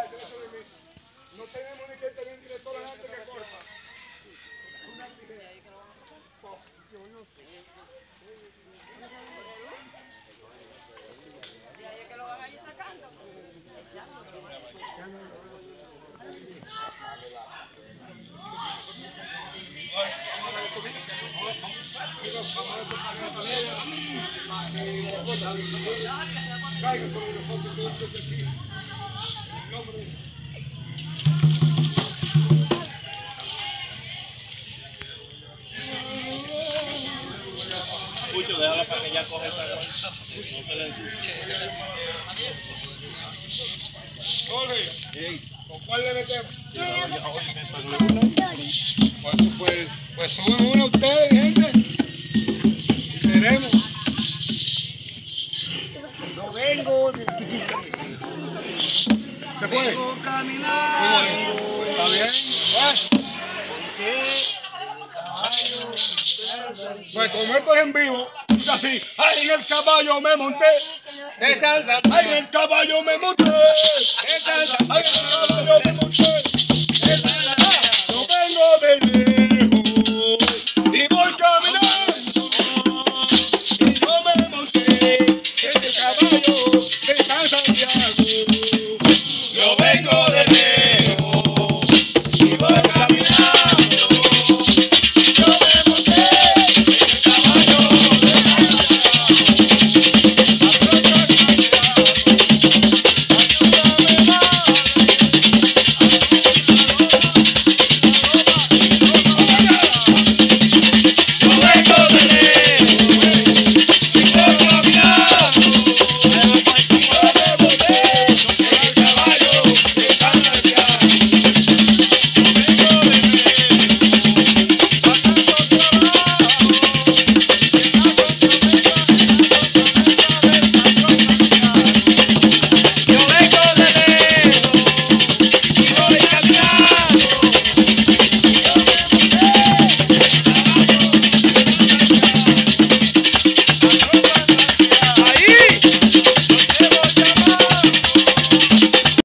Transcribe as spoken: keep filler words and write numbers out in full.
No tenemos ni que tener un director adelante que corta. Yo no sé. Y ahí es que lo van a ir sacando. Caigan sobre nosotros todos estos aquí. En nombre de Pucho, déjala para que ya coge esa cosa. No se le ensucie. Jorge, ¿con cuál le metemos? Pues, pues, pues suben una ustedes, gente. Y seremos. No vengo. ¿Qué fue? Vengo caminando. ¿Está bien? Pues como esto es en vivo, es así. ¡Ay, en el caballo me monté! ¡Ay, en el caballo me monté! ¡Ay, en el caballo